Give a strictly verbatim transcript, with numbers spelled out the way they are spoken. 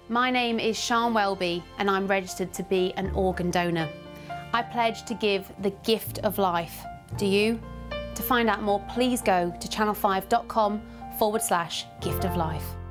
My name is Sian Welby and I'm registered to be an organ donor. I pledge to give the gift of life. Do you? To find out more, please go to channel five dot com forward slash gift of life.